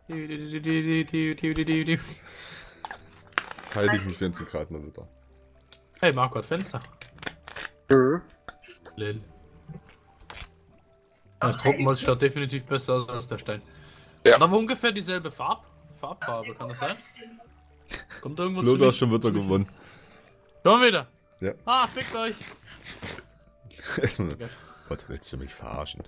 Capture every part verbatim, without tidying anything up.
Jetzt halte ich mich wenigstens gerade mal wieder. Hey, Marco hat Fenster. Mhm. Lil. Das Trockenholz schaut definitiv besser aus als der Stein. Ja. Hat aber ungefähr dieselbe Farb Farbfarbe, kann das sein? Kommt irgendwo Flo, zu du hast Licht- schon wieder zu Licht- gewonnen. Schon wieder? Ja. Ah, fickt euch! Erstmal. Okay. Gott, willst du mich verarschen?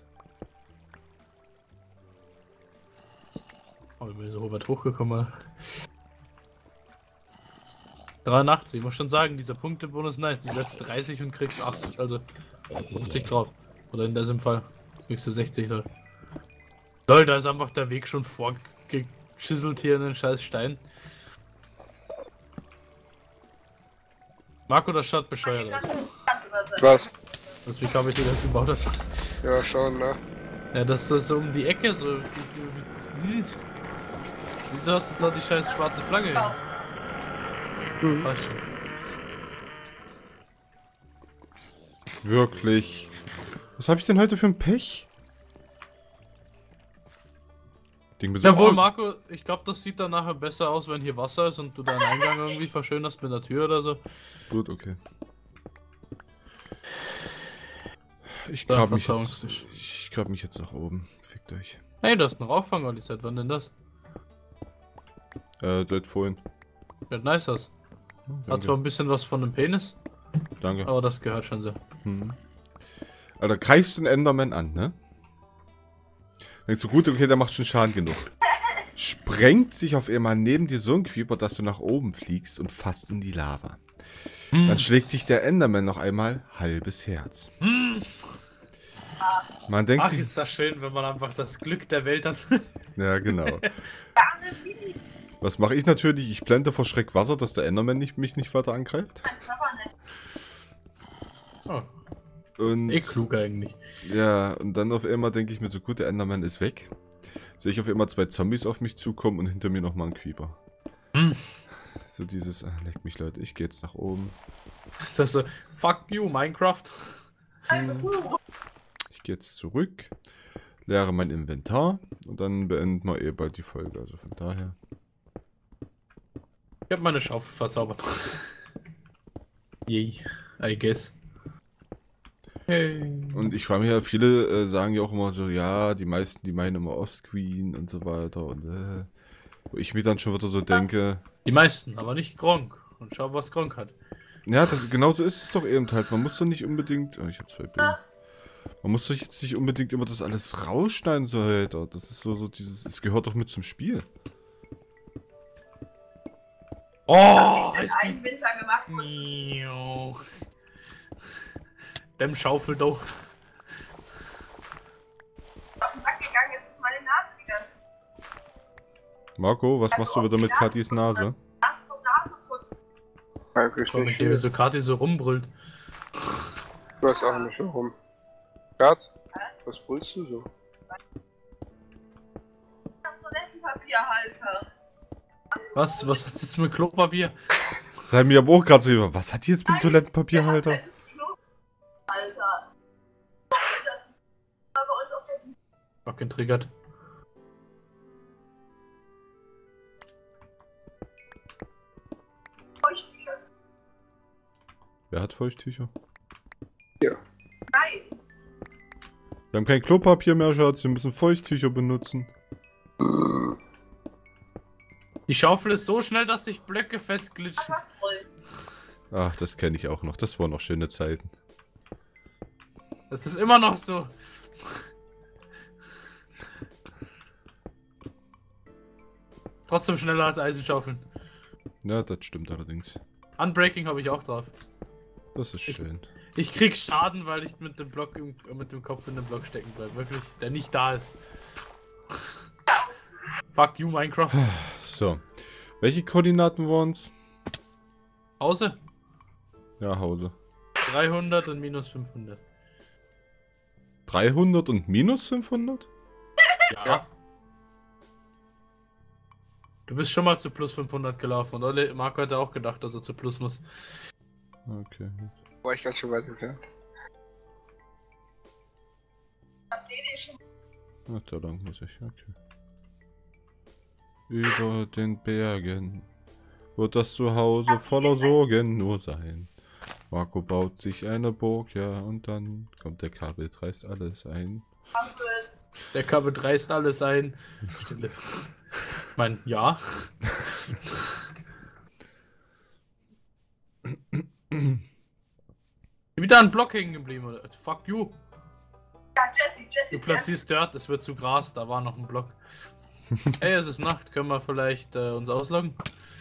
Oh, ich bin so weit hochgekommen. dreiundachtzig, ich muss schon sagen, dieser Punktebonus nice. Du setzt dreißig und kriegst achtzig, also fünfzig drauf. Oder in diesem Fall kriegst du sechzig drauf. Leute, da ist einfach der Weg schon vorgeschisselt hier in den scheiß Stein. Marco, das schaut bescheuert aus. Was? Das, wie kam ich dir das gebaut hast? Ja, schon, ne? Ja, das ist so um die Ecke, so. Wieso hast du da die scheiß schwarze Flagge hin? Mhm. Weiß schon. Wirklich. Was habe ich denn heute für ein Pech? Ding mir so, Jawohl, oh, Marco, ich glaube, das sieht dann nachher besser aus, wenn hier Wasser ist und du deinen Eingang irgendwie verschönerst mit der Tür oder so. Gut, okay. Ich Dann grab mich vertrauenst jetzt. dich. Ich grab mich jetzt nach oben. Fickt euch. Hey, du hast einen Rauchfang die Zeit, wann denn das? Äh, dort vorhin. Sieht nice aus. Hat zwar Danke. ein bisschen was von einem Penis, Danke. aber das gehört schon so. Hm. Alter, greifst den Enderman an, ne? Denkst du, gut, okay, der macht schon Schaden genug. Sprengt sich auf einmal neben dir so ein Creeper, dass du nach oben fliegst und fast in die Lava. Hm. Dann schlägt dich der Enderman noch einmal halbes Herz. Hm. Man denkt Ach, sich... ist das schön, wenn man einfach das Glück der Welt hat. Ja, genau. Was mache ich natürlich? Ich blende vor Schreck Wasser, dass der Enderman nicht, mich nicht weiter angreift. Oh, Und... eh klug eigentlich. Ja, und dann auf einmal denke ich mir so, gut, der Enderman ist weg. Sehe ich auf einmal zwei Zombies auf mich zukommen und hinter mir nochmal ein Creeper. Hm. So dieses, ah, leck mich Leute, ich gehe jetzt nach oben. Ist das so, fuck you, Minecraft? Ich gehe jetzt zurück, leere mein Inventar und dann beenden wir eh bald die Folge. Also von daher. Ich hab meine Schaufel verzaubert. Yay, I guess. Hey. Und ich frage mich ja, viele äh, sagen ja auch immer so, ja, die meisten, die meinen immer Ostqueen und so weiter. Und äh, wo ich mir dann schon wieder so denke, Die meisten, aber nicht Gronk. Und schau, was Gronk hat. ja, das, genauso ist es doch eben halt. Man muss doch nicht unbedingt. Oh, ich hab zwei Bilder. Man muss doch jetzt nicht unbedingt immer das alles rausschneiden, so Alter. Das ist so, so dieses. Es gehört doch mit zum Spiel. Oh, Ich hab einen Winter gemacht. Miau. Dem Schaufel doch. Auf den Sack gegangen ist, ist meine Nase gegangen. Marco, was machst du wieder mit Katis Nase? Nase vom Nasenputzen. Eigentlich Komm, ich nicht. hier so Kati so rumbrüllt. Du hast auch nicht warum. Schatz, was brüllst du so? Ich hab Toilettenpapierhalter. Was? Was ist jetzt mit Klopapier? Sei mir aber auch gerade so, was hat die jetzt mit dem Toilettenpapierhalter? Alter. Das war bei uns auf der Wiese. Fucking triggert. Feuchttücher. Wer hat Feuchttücher? Nein. Wir haben kein Klopapier mehr, Schatz. Wir müssen Feuchttücher benutzen. Die Schaufel ist so schnell, dass sich Blöcke festglitschen. Was voll. Ach, das kenne ich auch noch. Das waren noch schöne Zeiten. Das ist immer noch so. Trotzdem schneller als Eisenschaufeln. Ja, das stimmt allerdings. Unbreaking habe ich auch drauf. Das ist schön. Ich krieg Schaden, weil ich mit dem Block im, mit dem Kopf in dem Block stecken bleibe. Wirklich. Der nicht da ist. Fuck you, Minecraft. So. Welche Koordinaten waren's? Hause? Ja, Hause. dreihundert und minus fünfhundert. dreihundert und minus fünfhundert? Ja. Du bist schon mal zu plus fünfhundert gelaufen und Olle, Marco hatte auch gedacht, dass er zu plus muss. Okay. War ich ganz schön weit entfernt. Habt ihr die schon? Ach, da lang muss ich. Okay. Über den Bergen wird das Zuhause voller Sorgen nur sein. Marco baut sich eine Burg, ja, und dann kommt der Kabel, reißt alles ein. Der Kabel reißt alles ein. Stille. Ich mein, ja. Wieder ein Block hängen geblieben, oder? Fuck you. Ja, Jesse, Jesse. Du platzierst Dirt, es wird zu Gras, da war noch ein Block. Ey, es ist Nacht, können wir vielleicht äh, uns ausloggen?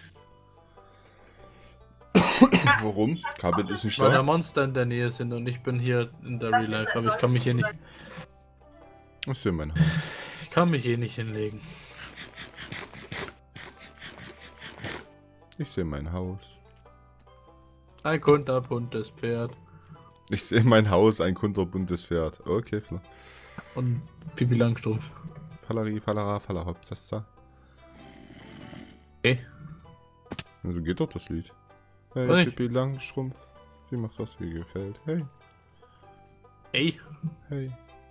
Warum? Kabel ist nicht Weil da da. Monster in der Nähe sind und ich bin hier in der Real Life, aber ich kann mich hier nicht. Ich sehe mein Haus. Ich kann mich hier nicht hinlegen. Ich sehe mein Haus. Ein kunterbuntes Pferd. Ich sehe mein Haus, ein kunterbuntes Pferd. Okay, Flo. Und Pipi Langstrumpf. Fallari, Fallara, Fallerhopsassa. Okay. So geht doch das Lied. Hey, Oder Pippi Langstrumpf. Sie macht was, wie gefällt. Hey, Ey. hey.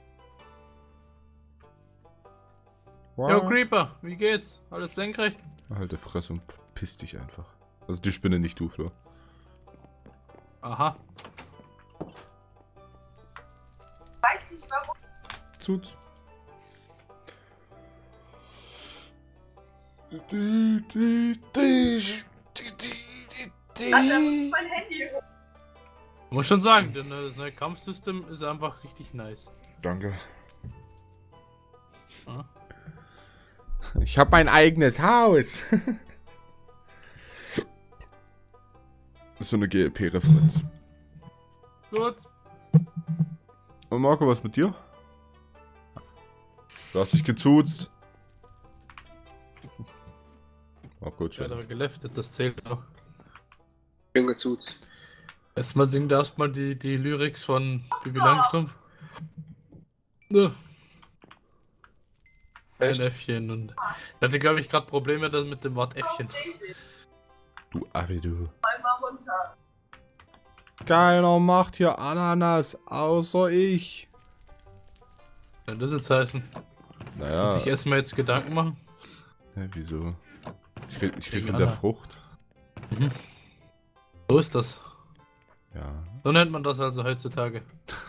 Yo, What? Creeper, wie geht's? Alles senkrecht? Halte Fresse und piss dich einfach. Also die Spinne, nicht du, Flo. Aha. Weiß nicht warum. Zut's. Die, die, die, die, die, die. Also, da muss mein Handy hoch. Muss schon sagen, denn das neue Kampfsystem ist einfach richtig nice. Danke. Ja. Ich habe mein eigenes Haus. Das ist so eine G L P-Referenz. Gut. Und Marco, was mit dir? Du hast dich gezuzt. Marco, Ich werde schön. aber geleftet, das zählt auch. Schön gezuzt. Erstmal singen darfst mal die, die Lyrics von Bibi Langstrumpf. Ja. Ein Echt? Äffchen und. Ich hatte, glaube ich, gerade Probleme dann mit dem Wort Äffchen. Du Abi, du. Einmal runter. Keiner macht hier Ananas, außer ich. Soll das jetzt heißen? Naja. Muss ich erstmal jetzt Gedanken machen? Ja, wieso? Ich rede ich red Wegen von der Anna. Frucht. Mhm. So ist das. Ja. So nennt man das also heutzutage.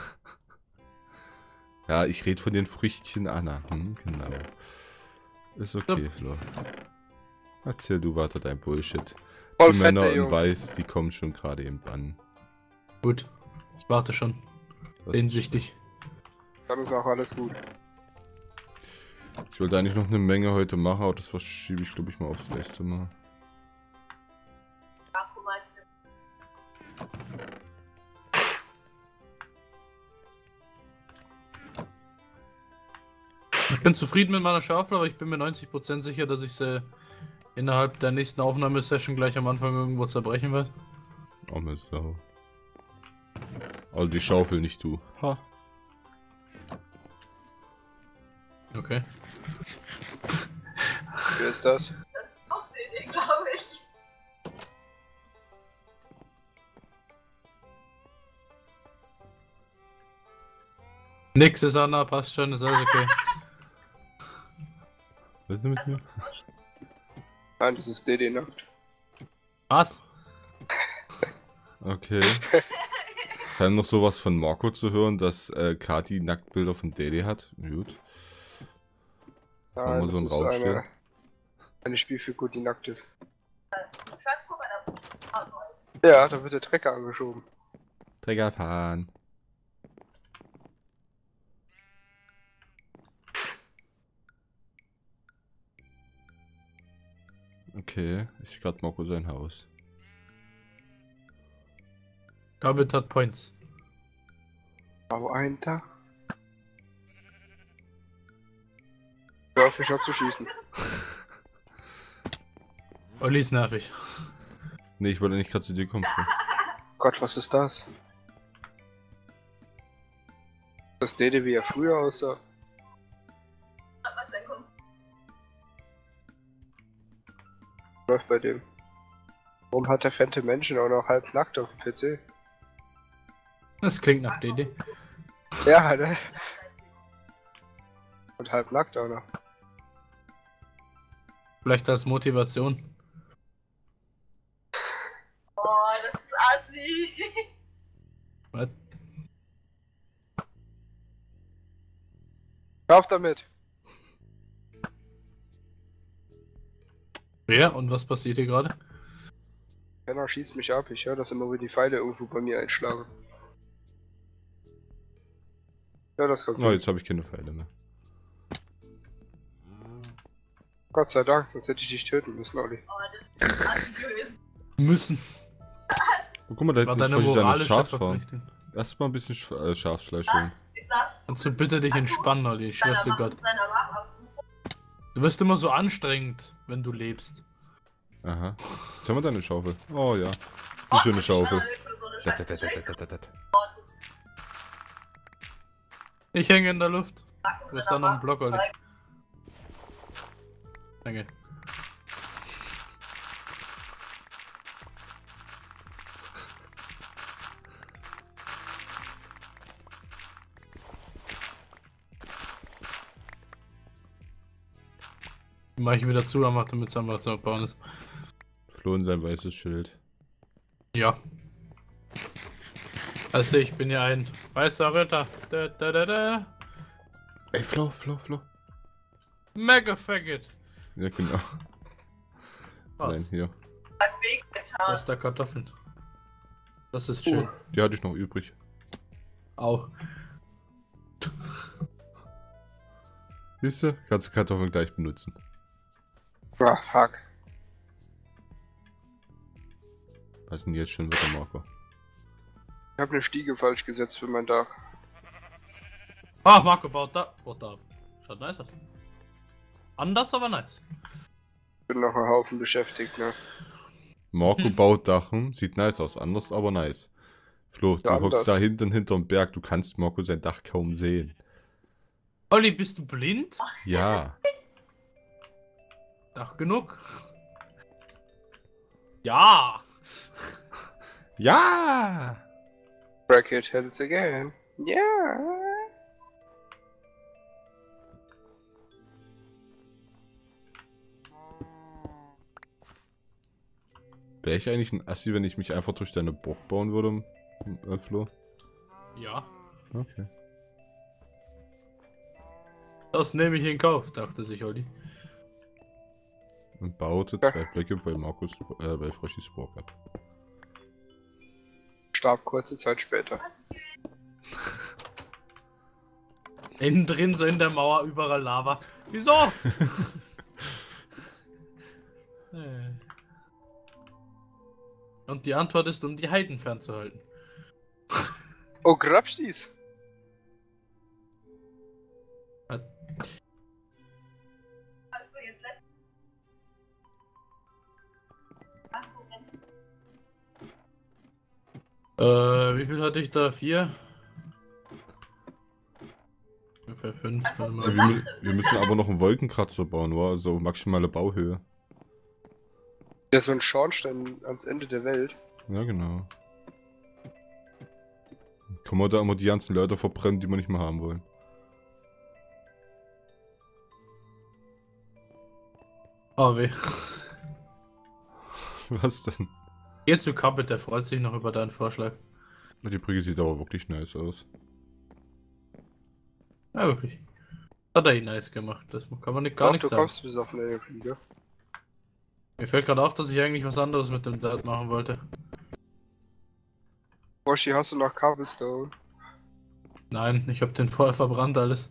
Ja, ich rede von den Früchtchen Anna. Hm, genau. Ist okay, Flo. Erzähl du weiter dein Bullshit. Voll Die fett, Männer der in Junge. Weiß, die kommen schon gerade eben an. Gut. Ich warte schon. Was- Sehnsüchtig. Dann ist auch alles gut. Ich wollte eigentlich noch eine Menge heute machen, aber das verschiebe ich, glaube ich, mal aufs nächste Mal. Marco meinst du? Ich bin zufrieden mit meiner Schaufel, aber ich bin mir neunzig Prozent sicher, dass ich sie innerhalb der nächsten Aufnahmesession gleich am Anfang irgendwo zerbrechen werde. Arme Sau. Also die Schaufel, nicht du. Ha. Okay. Wer ist das? Das ist doch eine Idee, glaube ich. Nix ist Anna, passt schon, ist alles okay. Was ist mit Das mir? ist wurscht. Nein, das ist D D Nackt. Was? Okay. Vor allem noch sowas von Marco zu hören, dass äh, Kati Nacktbilder von Daddy hat. Gut. Haben wir Nein, so einen das ist Raum eine, stehen? eine Spielfigur, die nackt ist. Schatz, guck mal da. Ja, da wird der Trecker angeschoben. Träger fahren. Okay, ich sehe gerade Marco sein Haus. Gabit hat Points. Aber ein Tag. Hör auf, mich abzuschießen. Olli ist nervig. Nee, ich wollte nicht gerade zu dir kommen. Flo. Gott, was ist das? Das D D, wie er früher aussah. Was denn kommt? Läuft bei dem. Warum hat der fette Menschen auch noch halb nackt auf dem P C? Das klingt nach D D. Ja, ne? Und halb nackt auch noch. Vielleicht als Motivation. Oh, das ist assi. Was? Hör auf damit! Wer und was passiert hier gerade? Keiner schießt mich ab, ich höre das immer, wie die Pfeile irgendwo bei mir einschlagen. Ja, das kommt Oh, hin. jetzt habe ich keine Pfeile mehr. Gott sei Dank, sonst hätte ich dich töten müssen, Olli. Oh, das ist assi gewesen. Müssen. Oh, guck mal, da War hinten ist deine vielleicht eine moralische Schafsfarm. Verpflichtung. Erstmal ein bisschen Sch äh, Schafsfleisch holen. Ich sag's. Kannst du bitte dich entspannen, Olli? Ich schwör's dir Gott. Seiner Waffenabsuche. Du wirst immer so anstrengend, wenn du lebst. Aha. Jetzt haben wir deine Schaufel. Oh ja. Eine schöne Schaufel. Dat, dat, dat, dat, dat, dat, dat. Ich hänge in der Luft. Wo ist da noch ein Block, Olli? Danke. Die mach ich wieder zu, aber damit es einfach zu abbauen ist. Floh in sein weißes Schild. Ja. Weißt du, ich bin ja ein weißer Ritter. Da, da, da, da. Ey, Flo, Flo, Flo. Mega Faggot. Ja, genau. Was? Nein, hier. Hat Weg Du getan. hast da Kartoffeln. Das ist schön. Die hatte ich noch übrig. Au. Siehst du? Kannst du Kartoffeln gleich benutzen. Ah, fuck. Was ist denn jetzt schon wieder, Marco? Ich habe eine Stiege falsch gesetzt für mein Dach. Ah, Marco baut da. Baut da. Schaut nice aus. Anders, aber nice. Bin noch ein Haufen beschäftigt, ne? Marco Hm. baut Dachen. Sieht nice aus. Anders, aber nice. Flo, du Ja, hockst anders. da hinten hinterm Berg. Du kannst Marco sein Dach kaum sehen. Olli, bist du blind? Ja. Dach genug? Ja! Ja! Bracket heads again. Ja. Wäre ich eigentlich ein Assi, wenn ich mich einfach durch deine Burg bauen würde, äh, Flo? Ja. Okay. Das nehme ich in Kauf, dachte sich Olli. Und baute Ja. zwei Blöcke bei Markus, äh, bei Froschis Burg ab. Starb kurze Zeit später. Innen drin so in der Mauer überall Lava. Wieso? Äh. Und die Antwort ist, um die Heiden fernzuhalten. Oh, Grabstis! Also jetzt lässt- Äh, wie viel hatte ich da? Vier? Ungefähr fünf. Ja, wir, mü- wir müssen aber noch einen Wolkenkratzer bauen, wa? Also maximale Bauhöhe. Ja, so ein Schornstein ans Ende der Welt. Ja, genau. Kann man da immer die ganzen Leute verbrennen, die wir nicht mehr haben wollen. Oh weh. Was denn? Geh zu Kappet, der freut sich noch über deinen Vorschlag. Die Brücke sieht aber wirklich nice aus. Ja, wirklich. Hat er ihn nice gemacht. Das kann man nicht, gar Doch, nichts du sagen. kommst bis auf eine Fliege. Mir fällt gerade auf, dass ich eigentlich was anderes mit dem Dart machen wollte. Roshi, hast du noch Cobblestone? Nein, ich habe den vorher verbrannt alles.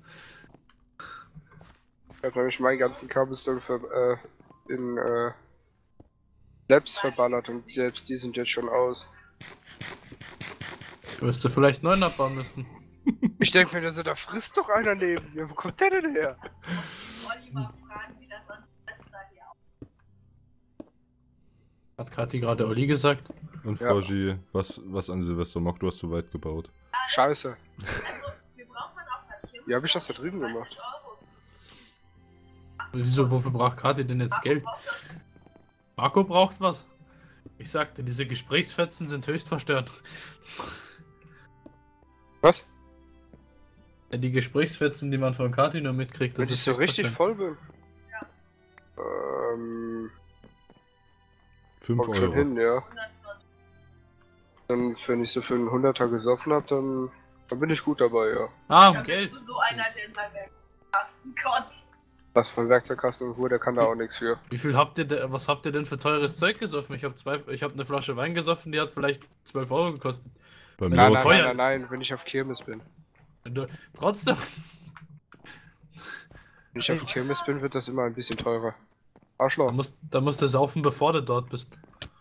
Ich hab nämlich meinen ganzen Cobblestone für, äh, in, äh, Labs verballert und selbst die sind jetzt schon aus. Wirst du vielleicht neun abbauen müssen. Ich denke mir, da frisst doch einer neben mir. Wo kommt der denn her? Olli mal fragen, wie das an Silvester hier aussieht. Hat Kathi gerade Olli gesagt? Und Ja. Froschi, was, was an Silvester macht, du hast zu weit gebaut. Scheiße. Also, wir brauchen auch Papier. Wie hab ich das da drüben gemacht? Euro. Wieso, wofür braucht Kathi denn jetzt Geld? Marco braucht was. Ich sagte, diese Gesprächsfetzen sind höchst verstörend. Was? Ja, die Gesprächsfetzen, die man von Kathi nur mitkriegt, Wenn das ich ist so höchst richtig verstörend. voll bin? Ja. Ähm. fünf Kommt schon Euro. hin, ja. Dann, wenn ich so für einen Hunderter gesoffen habe, dann, dann bin ich gut dabei, ja. Ah, um Dann Geld. bist du so einer, der in seinem Kasten kotzt. Was von Werkzeugkasten und Ruhe, der kann da auch nichts für. Wie viel habt ihr denn, was habt ihr denn für teures Zeug gesoffen? Ich habe zwei, ich habe eine Flasche Wein gesoffen, die hat vielleicht zwölf Euro gekostet. Bei Wenn mir Nein, das war's- nein, teuer nein, nein, ist. nein, wenn ich auf Kirmes bin. Wenn du, trotzdem. Wenn ich auf Kirmes bin, wird das immer ein bisschen teurer. Da Arschloch. musst, da musst du saufen, bevor du dort bist.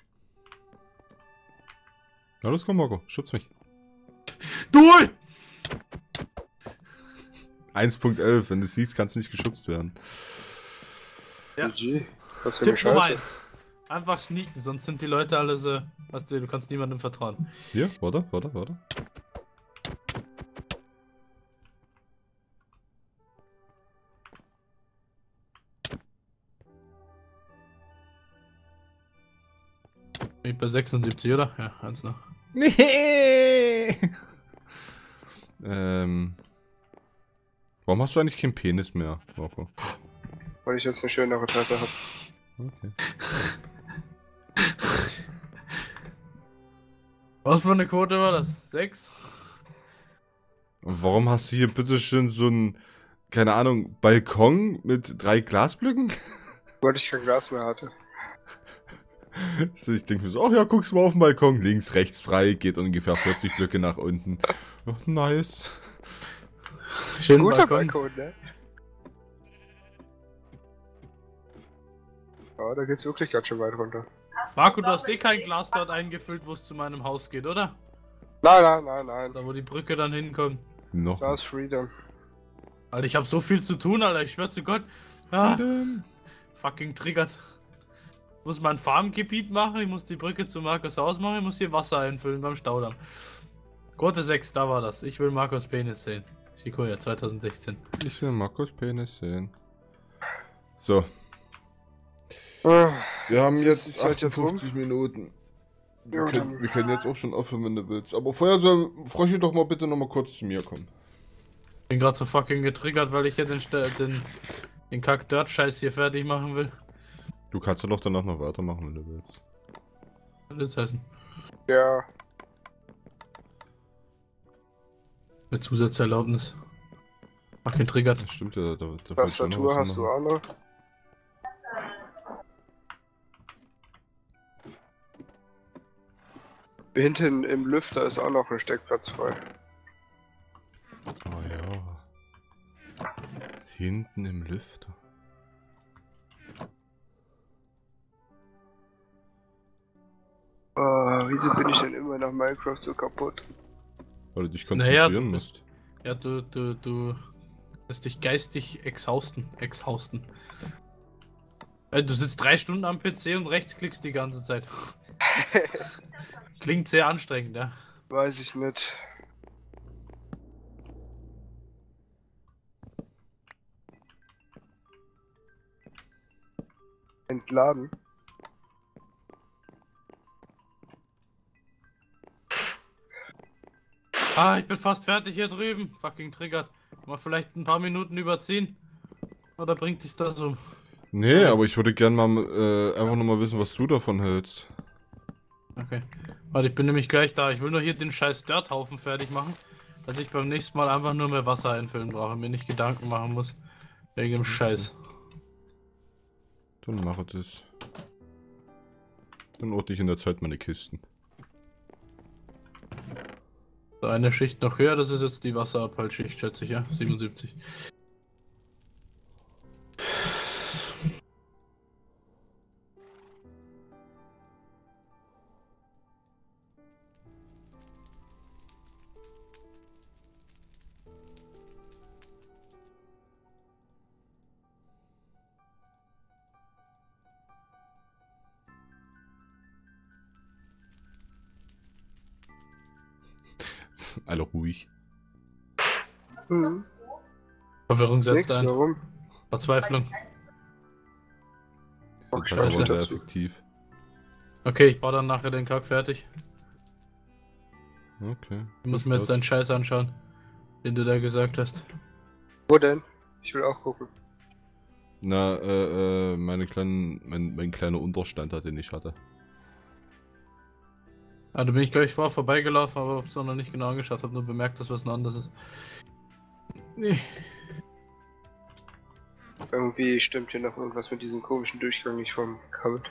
Ja, los, komm, Marco, schubst mich. Du! eins Punkt elf, wenn du siehst, kannst du nicht geschubst werden. Ja. G G. Was für eine Tipp Nummer Scheiße. eins. Einfach sneaken, sonst sind die Leute alle so. Weißt du, du kannst niemandem vertrauen. Hier, warte, warte, warte. Bin ich bei sechsundsiebzig, oder? Ja, eins noch. Nee. ähm. Warum hast du eigentlich keinen Penis mehr, Marco? Weil ich jetzt eine schönere Treppe habe. Okay. Was für eine Quote war das? Sechs? Und warum hast du hier bitte schön so einen, keine Ahnung, Balkon mit drei Glasblöcken? Weil ich kein Glas mehr hatte. So, ich denke mir so, ach ja, guckst mal auf den Balkon, links, rechts frei, geht ungefähr vierzig Blöcke nach unten. Oh, nice. Schön Guter Balkon. Balkon, ne? Ja, da geht's wirklich ganz schön weit runter. Marco, du hast eh kein Glas dort eingefüllt, wo es zu meinem Haus geht, oder? Nein, nein, nein, nein. Da wo die Brücke dann hinkommt. Noch. Da ist Freedom. Alter, ich hab so viel zu tun, Alter, ich schwör zu Gott. Ah, fucking triggert. Ich muss mein Farmgebiet machen, ich muss die Brücke zu Markus Haus machen, ich muss hier Wasser einfüllen beim Staudamm. Quote sechs, da war das. Ich will Markus Penis sehen. Shikoya zweitausendsechzehn. Ich will Markus Penis sehen. So, Ah, wir haben Ist jetzt die Zeit jetzt rum? achtundfünfzig Minuten. Wir, Ja, können, dann- wir können jetzt auch schon aufhören, wenn du willst. Aber vorher soll Froschi doch mal bitte noch mal kurz zu mir kommen. Bin gerade so fucking getriggert, weil ich hier den, St- den, den Kack-Dirt-Scheiß hier fertig machen will. Du kannst ja doch danach noch weitermachen, wenn du willst. Was soll das heißen? ja. Mit Zusatzerlaubnis. Fucking triggert. Das stimmt ja. Da, da Tastatur hast du auch noch. Hinten im Lüfter ist auch noch ein Steckplatz frei. Oh ja. Hinten im Lüfter. Oh, wieso bin ich denn immer nach Minecraft so kaputt? Weil du dich Naja, konzentrieren du bist- musst. Ja, du, du, du lässt dich geistig exhausten. Exhausten. Äh, Du sitzt drei Stunden am P C und rechtsklickst die ganze Zeit. Klingt sehr anstrengend, ja. Weiß ich nicht. Entladen. Ah, ich bin fast fertig hier drüben. Fucking triggert. Mal vielleicht ein paar Minuten überziehen. Oder bringt dich das um? Nee, aber ich würde gerne mal äh, einfach nur mal wissen, was du davon hältst. Okay. Warte, ich bin nämlich gleich da. Ich will nur hier den scheiß Dirthaufen fertig machen. Dass ich beim nächsten Mal einfach nur mehr Wasser einfüllen brauche. Mir nicht Gedanken machen muss. Wegen dem Scheiß. Dann mache das. Dann ordne ich in der Zeit meine Kisten. So, eine Schicht noch höher. Das ist jetzt die Wasserabfallschicht, schätze ich, ja? siebenundsiebzig. Alle ruhig. Hm. Verwirrung setzt Nix, ein. warum? Verzweiflung. Das Oh, ist halt Scheiße. aber sehr effektiv. Okay, ich baue dann nachher den Kack fertig. Okay. Ich muss mir jetzt deinen Scheiß anschauen, den du da gesagt hast. Wo denn? Ich will auch gucken. Na, äh, äh, meine kleinen, mein, mein kleiner Unterstand, den ich hatte. Ah, da bin ich gleich vor vorbeigelaufen, aber hab's noch nicht genau angeschaut, hab nur bemerkt, dass was ein anderes ist. Nee. Irgendwie stimmt hier noch irgendwas mit diesem komischen Durchgang nicht vom Cupboard.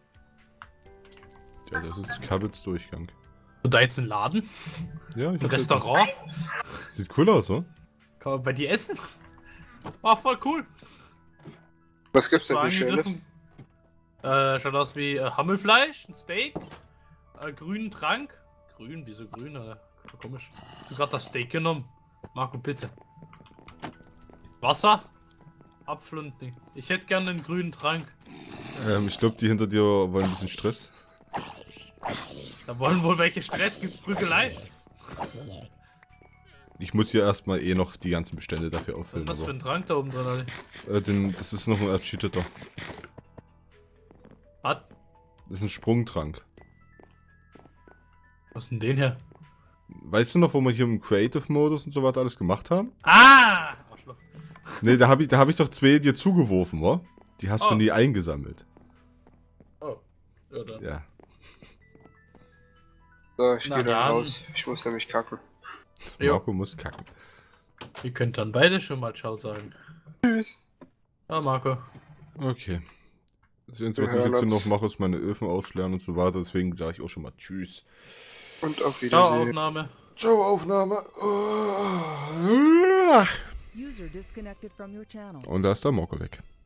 Ja, das ist Cupboards Durchgang. Und da jetzt ein Laden? Ja, ich Ein hab Restaurant? jetzt- Sieht cool aus, oder? Kann man bei dir essen? War voll cool. Was gibt's denn So hier Schönes? angegriffen. Äh, schaut aus wie äh, Hammelfleisch, ein Steak, äh, grünen Trank. Grün, wieso grün? Äh, komisch. Hast du gerade das Steak genommen? Marco, bitte. Wasser? Apfel und Ding. Ich hätte gerne einen grünen Trank. Ähm, ich glaube, die hinter dir wollen ein bisschen Stress. Da wollen wohl welche Stress, gibt's Prügelei? Ich muss hier erstmal eh noch die ganzen Bestände dafür Was auffüllen. ist das für aber- ein Trank da oben drin, Ali? Äh, den, das ist noch ein Ercheateter. Was? Das ist ein Sprungtrank. Was ist denn den her? Weißt du noch, wo wir hier im Creative-Modus und so weiter alles gemacht haben? Ah! Arschloch. Ne, da habe ich, da hab ich doch zwei dir zugeworfen, wa? Die hast Oh. du nie eingesammelt. Oh. Ja, dann. Ja. So, ich Na gehe dann dann. raus. Ich muss nämlich kacken. Jo. Marco muss kacken. Ihr könnt dann beide schon mal Ciao sagen. Tschüss. Ah, Marco. Okay. Das Einzige, Wir was ich hören jetzt uns. noch mache, ist meine Öfen ausleeren und so weiter. Deswegen sage ich auch schon mal Tschüss. Und auf Ciao, Wiedersehen. Aufnahme. Ciao, Aufnahme. User disconnected from your channel. Und da ist der Marco weg.